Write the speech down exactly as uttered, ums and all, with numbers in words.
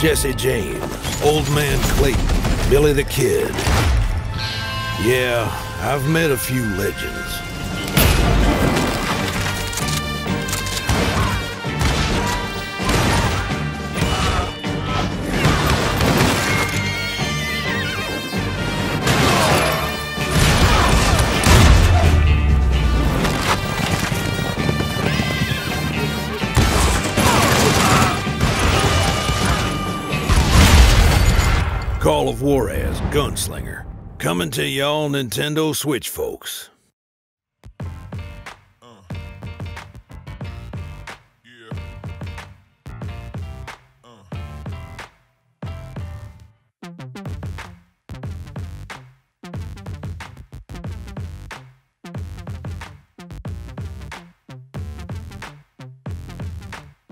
Jesse James, Old Man Clayton, Billy the Kid. Yeah, I've met a few legends. Call of Juarez Gunslinger, coming to y'all Nintendo Switch folks.